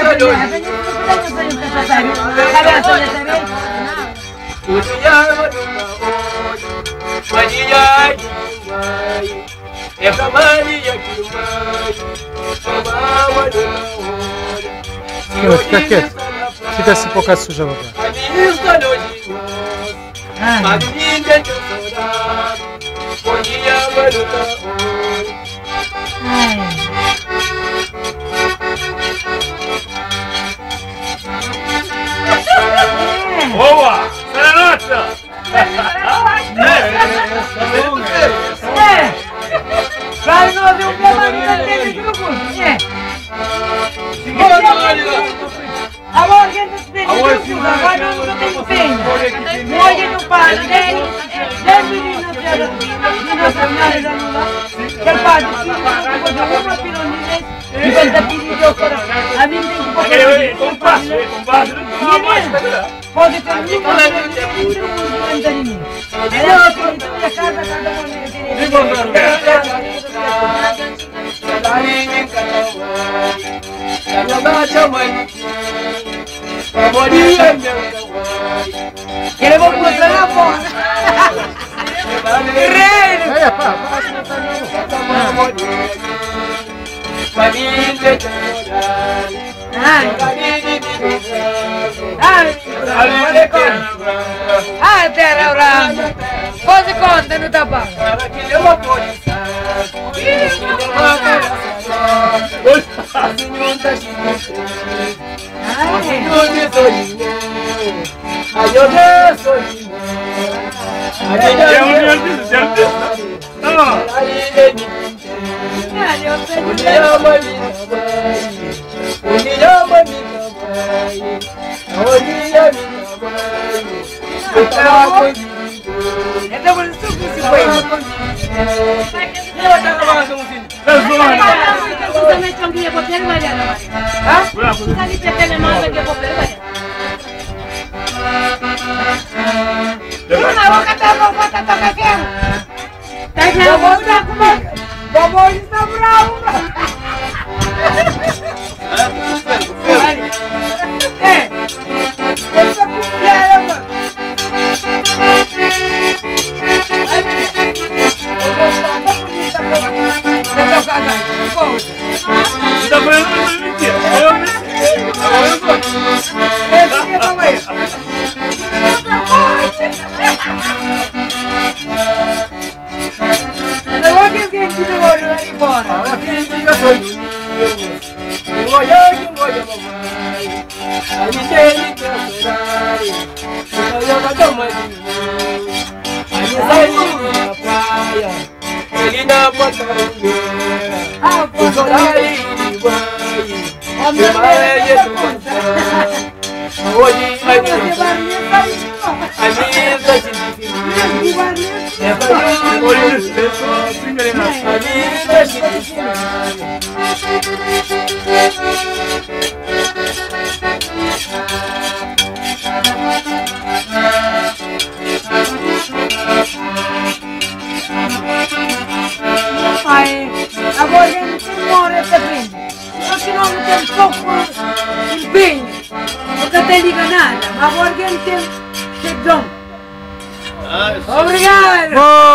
Fica quieto. Fica assim por causa suja, babá. Boa! Serenata! Vai não haver um problema no tempo de grupo, né? Agora que não tem grupo, agora não tem pena. Hoje no padre dele, deve de nacionais da Lula, que é padre, que não pode uma pironidez, e quando está pedindo eu fora, a mim tem que fazer pode ter muito queremos mostrar na foto. Terra Orlando, pode conta no tabaco. Obrigado!